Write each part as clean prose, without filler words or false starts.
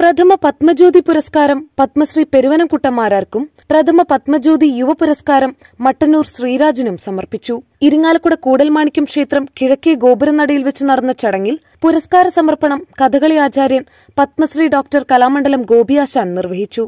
പ്രഥമ പത്മജ്യോതി പുരസ്കാരം പത്മശ്രീ പെരുവനംകുട്ടമാരാർക്കും പ്രഥമ പത്മജ്യോതി യുവ പുരസ്കാരം മട്ടന്നൂർ ശ്രീരാജിനും സമർപ്പിച്ചു. ഇരിങ്ങാലക്കുട കൂടൽമാണിക്യം ക്ഷേത്രം കിഴക്കേ ഗോപുരനടയിൽ വെച്ച് നടന്ന ചടങ്ങിൽ പുരസ്കാര സമർപ്പണം കഥകളി ആചാര്യൻ പത്മശ്രീ ഡോക്ടർ കലാമണ്ഡലം ഗോപിയാശാൻ നിർവഹിച്ചു.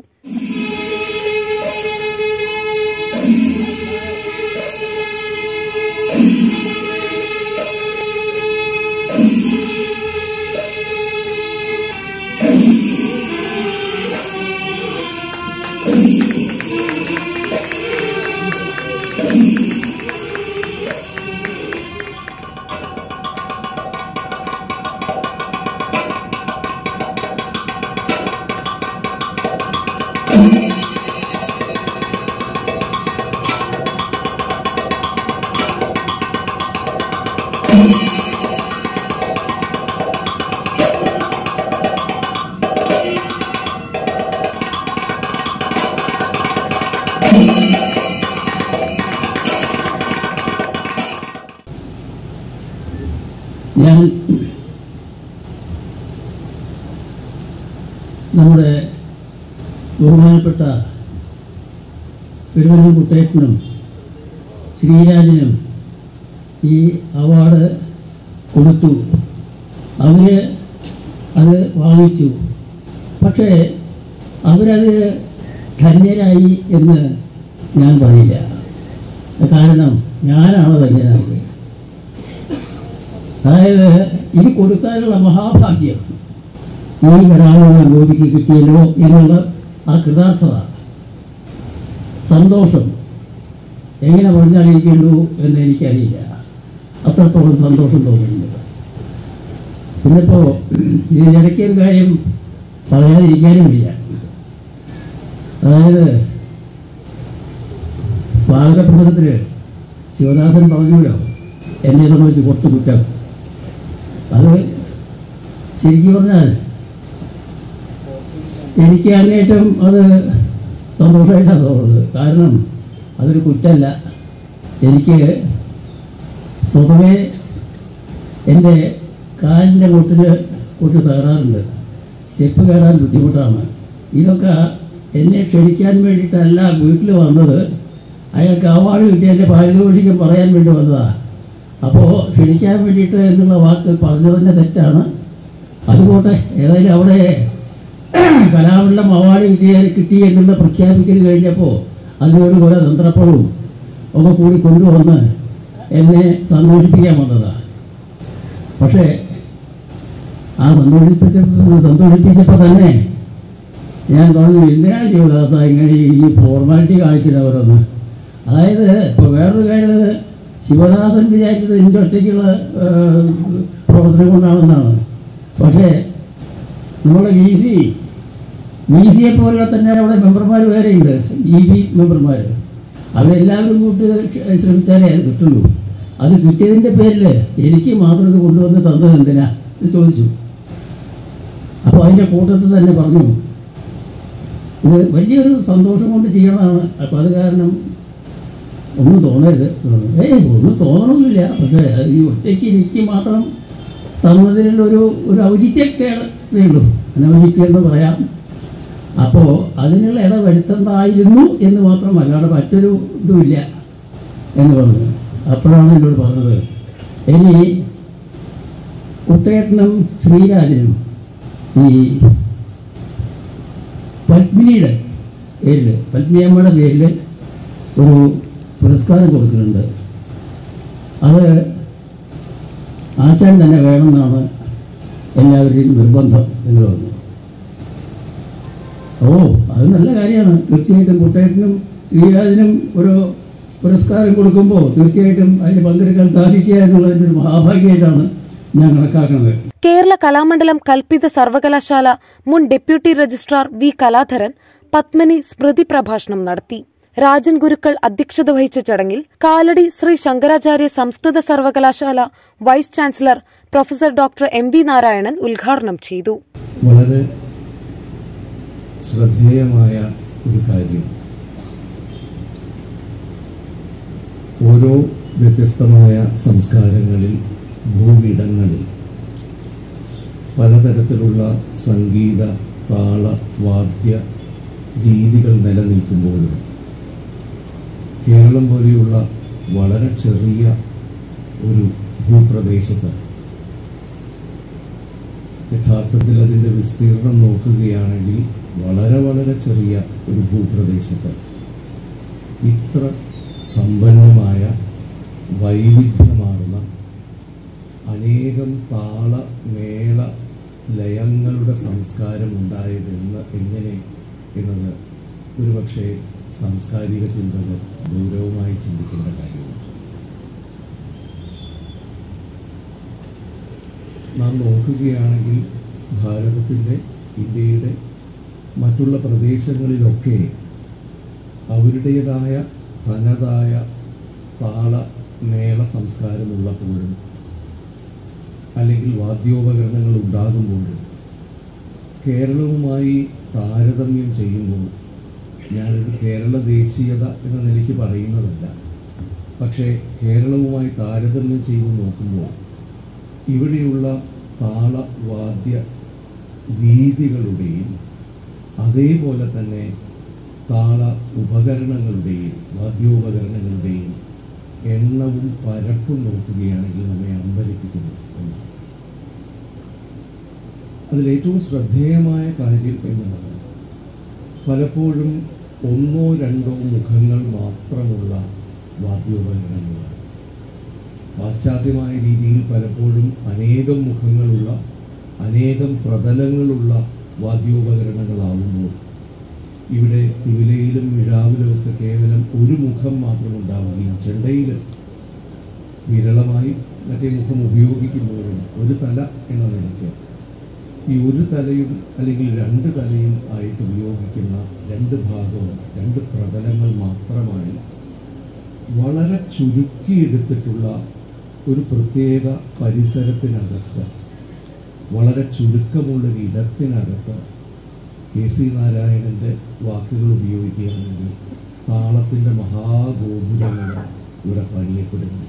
ഞാൻ നമ്മുടെ ബഹുമാനപ്പെട്ട പെരുവനംകുട്ടേട്ടനും ശ്രീരാജിനും ഈ അവാർഡ് കൊടുത്തു. അവർ അത് വാങ്ങിച്ചു. പക്ഷേ അവരത് ധന്യരായി എന്ന് ഞാൻ പറയില്ല. കാരണം ഞാനാണ് ധന്യനായത്. അതായത് ഇത് കൊടുക്കാനുള്ള മഹാഭാഗ്യം ഈ കലാമണ്ഡല ഗോപിക്ക് കിട്ടിയല്ലോ എന്നുള്ള ആ കൃതാർത്ഥത, സന്തോഷം എങ്ങനെ പറഞ്ഞറിയിക്കേണ്ടു എന്ന് എനിക്കറിയില്ല. അത്രത്തോളം സന്തോഷം തോന്നുന്നുണ്ട്. പിന്നിപ്പോൾ ഇതിനിടയ്ക്കൊരു കാര്യം പറയാതിരിക്കാനും വയ്യ. അതായത് സ്വാഗത പ്രസംഗത്തിൽ ശിവദാസൻ പറഞ്ഞല്ലോ എന്നെ സംബന്ധിച്ച് കുറച്ച് കുറ്റം. അത് ശരിക്കും പറഞ്ഞാൽ എനിക്ക് അങ്ങേറ്റം അത് സന്തോഷമായിട്ടാണ് തോന്നുന്നത്. കാരണം അതൊരു കുറ്റമല്ല. എനിക്ക് സ്വതവേ എൻ്റെ കാലിൻ്റെ മുട്ടിന് കുറച്ച് തകരാറുണ്ട്. സ്റ്റെപ്പ് കയറാൻ ബുദ്ധിമുട്ടാണ്. ഇതൊക്കെ എന്നെ ക്ഷണിക്കാൻ വേണ്ടിയിട്ടല്ല വീട്ടിൽ വന്നത്. അയാൾക്ക് അവാർഡ് കിട്ടിയതിൻ്റെ പാരിതോഷികം പറയാൻ വേണ്ടി വന്നതാണ്. അപ്പോൾ ക്ഷണിക്കാൻ വേണ്ടിയിട്ട് എന്നുള്ള വാക്ക് പറഞ്ഞതിൻ്റെ തെറ്റാണ്. അതുപോട്ടെ, ഏതായാലും അവിടെ കലാമണ്ഡലം അവാർഡ് കിട്ടി എന്നുള്ള പ്രഖ്യാപിക്കൽ കഴിഞ്ഞപ്പോൾ അതിനോട് കുറേ തന്ത്രപ്പവും ഒക്കെ കൂടി കൊണ്ടുവന്ന് എന്നെ സന്തോഷിപ്പിക്കാൻ വന്നതാണ്. പക്ഷേ ആ സന്തോഷിപ്പിച്ചപ്പോൾ തന്നെ ഞാൻ പറഞ്ഞു, എന്തിനാണ് ശിവദാസ ഇങ്ങനെ ഈ ഫോർമാലിറ്റി കാണിച്ചിട്ടവരൊന്ന്. അതായത് ഇപ്പോൾ വേറൊരു കാര്യം, ശിവദാസൻ വിചാരിച്ചത് എൻ്റെ ഒറ്റയ്ക്കുള്ള പ്രവർത്തനം കൊണ്ടാണെന്നാണ്. പക്ഷേ നമ്മുടെ വി സിയെ പോലെ തന്നെ അവിടെ മെമ്പർമാർ വേറെയുണ്ട്, മെമ്പർമാർ. അവരെല്ലാവരും കൂട്ട് ശ്രമിച്ചാലേ അത് കിട്ടുള്ളൂ. അത് കിട്ടിയതിൻ്റെ പേരിൽ എനിക്ക് മാത്രം ഇത് കൊണ്ടുവന്ന് തന്നത് എന്തിനാ എന്ന് ചോദിച്ചു. അപ്പോൾ അതിൻ്റെ കൂട്ടത്തിൽ തന്നെ പറഞ്ഞു, ഇത് വലിയൊരു സന്തോഷം കൊണ്ട് ചെയ്യണതാണ്. അപ്പോൾ അത് കാരണം ഒന്നും തോന്നരുത്. ഒന്നും തോന്നണമെന്നില്ല. പക്ഷേ ഈ ഒറ്റയ്ക്ക് എനിക്ക് മാത്രം തന്നതിലൊരു ഔചിത്യക്കേടേ ഉള്ളൂ, അനൗചിത്യം എന്ന് പറയാം. അപ്പോൾ അതിനുള്ള ഇട വരുത്തേണ്ടായിരുന്നു എന്ന് മാത്രം, അല്ലാതെ മറ്റൊരു ഇതുമില്ല എന്ന് പറഞ്ഞു. അപ്പോഴാണ് എന്നോട് പറഞ്ഞത്, ഇനി കുട്ടേട്ടനും ശ്രീരാജിനും ഈ പത്മിനിയുടെ പേരിൽ, പത്മിയമ്മയുടെ പേരിൽ ഒരു പുരസ്കാരം കൊടുക്കുന്നുണ്ട്. അത് ആശാൻ തന്നെ വേണമെന്നാണ് എല്ലാവരുടെയും നിർബന്ധം എന്ന് പറഞ്ഞു. അത് നല്ല കാര്യമാണ്. തീർച്ചയായിട്ടും കുട്ടേട്ടനും ശ്രീരാജിനും ഒരു പുരസ്കാരം കൊടുക്കുമ്പോൾ തീർച്ചയായിട്ടും അതിന് പങ്കെടുക്കാൻ സാധിക്കുക എന്നുള്ളതിൻ്റെ ഒരു മഹാഭാഗ്യമായിട്ടാണ് ഞാൻ കണക്കാക്കുന്നത്. കേരള കലാമണ്ഡലം കൽപ്പിത സർവകലാശാല മുൻ deputy registrar V Kaladharan Padmini സ്മൃതി പ്രഭാഷണം നടത്തി. രാജൻ ഗുരുക്കൾ അധ്യക്ഷത വഹിച്ച ചടങ്ങിൽ കാലടി ശ്രീ ശങ്കരാചാര്യ സംസ്കൃത സർവകലാശാല vice chancellor professor doctor M V. Narayanan ഉദ്ഘാടനം ചെയ്തു. വളരെ ശ്രദ്ധേയമായ ഒരു കാര്യം, ഓരോ വ്യത്യസ്തമായ സംസ്കാരങ്ങളിൽ, ഭൂവിടങ്ങളിൽ പലതരത്തിലുള്ള സംഗീത താള വാദ്യ രീതികൾ നിലനിൽക്കുമ്പോഴും കേരളം പോലെയുള്ള വളരെ ചെറിയ ഒരു ഭൂപ്രദേശത്ത് യഥാർത്ഥത്തിൽ അതിൻ്റെ വിസ്തീർണം നോക്കുകയാണെങ്കിൽ വളരെ വളരെ ചെറിയ ഒരു ഭൂപ്രദേശത്ത് ഇത്ര സമ്പന്നമായ വൈവിധ്യമാർന്ന അനേകം താള മേള ലയങ്ങളുടെ സംസ്കാരം ഉണ്ടായതെന്ന് എങ്ങനെ എന്നത് ഒരുപക്ഷെ സാംസ്കാരിക ചിന്തകൾ ഗൗരവമായി ചിന്തിക്കേണ്ട കാര്യമാണ്. നാം നോക്കുകയാണെങ്കിൽ ഭാരതത്തിൻ്റെ ഇന്ത്യയുടെ മറ്റുള്ള പ്രദേശങ്ങളിലൊക്കെ അവരുടേതായ തനതായ താള മേള സംസ്കാരമുള്ളപ്പോഴും അല്ലെങ്കിൽ വാദ്യോപകരണങ്ങൾ ഉണ്ടാകുമ്പോഴും കേരളവുമായി താരതമ്യം ചെയ്യുമ്പോൾ ഞാനൊരു കേരള ദേശീയത എന്ന നിലയ്ക്ക് പറയുന്നതല്ല, പക്ഷേ കേരളവുമായി താരതമ്യം ചെയ്ത് നോക്കുമ്പോൾ ഇവിടെയുള്ള താളവാദ്യ രീതികളുടെയും അതേപോലെ തന്നെ താള ഉപകരണങ്ങളുടെയും വാദ്യോപകരണങ്ങളുടെയും എണ്ണവും പരപ്പും നോക്കുകയാണെങ്കിൽ നമ്മെ അമ്പരിപ്പിക്കുന്നു എന്നാണ്. അതിലേറ്റവും ശ്രദ്ധേയമായ കാര്യം എന്നുള്ളത് പലപ്പോഴും ഒന്നോ രണ്ടോ മുഖങ്ങൾ മാത്രമുള്ള വാദ്യോപകരണങ്ങളാണ്. പാശ്ചാത്യമായ രീതിയിൽ പലപ്പോഴും അനേകം മുഖങ്ങളുള്ള അനേകം പ്രതലങ്ങളുള്ള വാദ്യോപകരണങ്ങളാവുമ്പോൾ ഇവിടെ തിവിലയിലും മിഴാവിലുമൊക്കെ കേവലം ഒരു മുഖം മാത്രം ഉണ്ടാവുകയും ചെണ്ടയിൽ വിരളമായി മറ്റേ മുഖം ഉപയോഗിക്കുമ്പോഴും ഒരു തല എന്ന നിലയ്ക്ക് ഈ ഒരു തലയും അല്ലെങ്കിൽ രണ്ട് തലയും ആയിട്ട് ഉപയോഗിക്കുന്ന രണ്ട് ഭാഗവും രണ്ട് പ്രതലങ്ങൾ മാത്രമായി വളരെ ചുരുക്കിയെടുത്തിട്ടുള്ള ഒരു പ്രത്യേക പരിസരത്തിനകത്ത് വളരെ ചുരുക്കമുള്ളൊരു ഇടത്തിനകത്ത് കെ.സി. നാരായണൻ്റെ വാക്കുകൾ ഉപയോഗിക്കുകയാണെങ്കിൽ താളത്തിൻ്റെ മഹാഗോപുരങ്ങൾ ഇവിടെ പണിയപ്പെടുന്നു.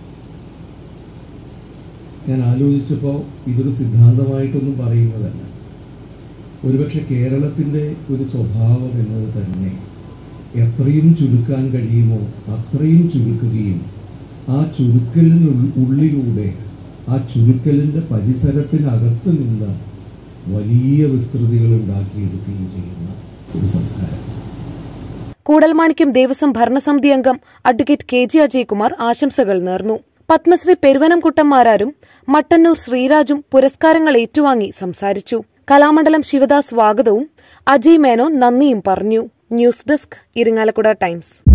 ഞാൻ ആലോചിച്ചപ്പോൾ ഇതൊരു സിദ്ധാന്തമായിട്ടൊന്നും പറയുന്നതല്ല. ഒരുപക്ഷെ കേരളത്തിൻ്റെ ഒരു സ്വഭാവം എന്നത് തന്നെ എത്രയും ചുരുക്കാൻ കഴിയുമോ അത്രയും ചുരുക്കുകയും ആ ചുരുക്കലിനുള്ളിലൂടെ ആ ചുരുക്കലിൻ്റെ പരിസരത്തിനകത്ത് നിന്ന് വലിയ വിസ്തൃതികൾ ഉണ്ടാക്കിയെടുക്കുകയും ചെയ്യുന്ന ഒരു സംസ്കാരം. കൂടൽമാണിക്യം ദേവസ്വം ഭരണസമിതി അംഗം അഡ്വക്കേറ്റ് കെ.ജി. അജയ്കുമാർ ആശംസകൾ നേർന്നു. പത്മശ്രീ പെരുവനംകുട്ടന്മാരാരും മട്ടന്നൂർ ശ്രീരാജും പുരസ്കാരങ്ങൾ ഏറ്റുവാങ്ങി സംസാരിച്ചു. കലാമണ്ഡലം ശിവദാസ് സ്വാഗതവും അജയ് മേനോൻ നന്ദിയും പറഞ്ഞു. News desk, Irinjalakuda times.